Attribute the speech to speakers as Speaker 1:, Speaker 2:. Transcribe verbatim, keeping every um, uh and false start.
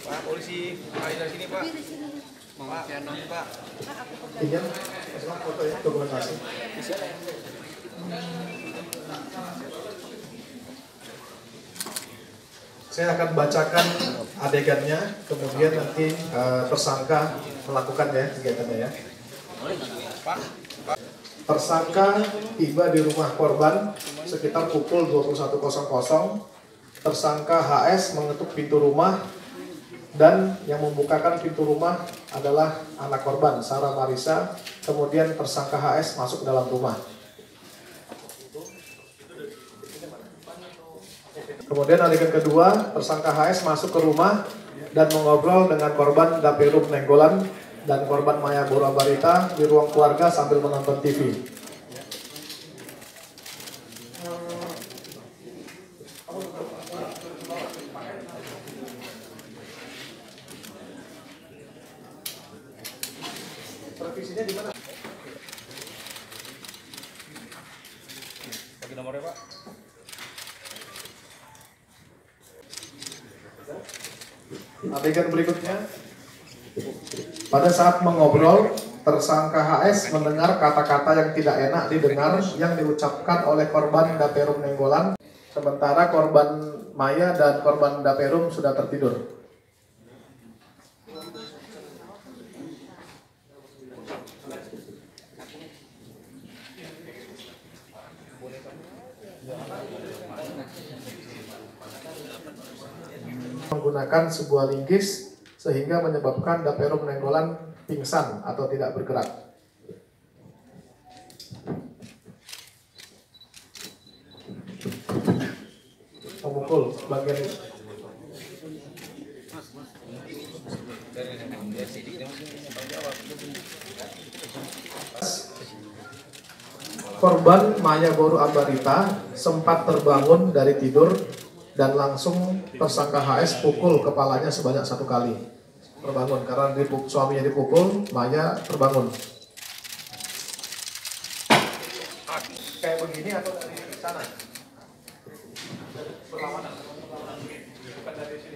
Speaker 1: Pak polisi, Pak dari sini Pak. Pak, Canon Pak.
Speaker 2: Izin, masalah foto ya, dokumentasi. Saya akan bacakan adegannya, kemudian nanti uh, tersangka melakukan ya kegiatannya ya.
Speaker 1: Pak.
Speaker 2: Tersangka tiba di rumah korban sekitar pukul dua puluh satu nol nol. Tersangka H S mengetuk pintu rumah dan yang membukakan pintu rumah adalah anak korban, Sarah Marisa. Kemudian tersangka H S masuk ke dalam rumah. Kemudian adegan kedua, tersangka H S masuk ke rumah dan mengobrol dengan korban Daperum Nenggolan dan korban Maya Borabarita di ruang keluarga sambil menonton T V. Revisinya di mana?
Speaker 1: Bagi nomornya Pak.
Speaker 2: Adegan berikutnya, pada saat mengobrol, tersangka H S mendengar kata-kata yang tidak enak didengar yang diucapkan oleh korban Daperum Nenggolan, sementara korban Maya dan korban Daperum sudah tertidur. Menggunakan sebuah linggis sehingga menyebabkan Daperum Nenggolan pingsan atau tidak bergerak. Memukul bagian korban Maya Boru Ambarita sempat terbangun dari tidur dan langsung tersangka H S pukul kepalanya sebanyak satu kali. Terbangun karena dipukul, suaminya dipukul, Maya terbangun. Kayak begini atau dari sana? Berlawanan. Bukan dari sini.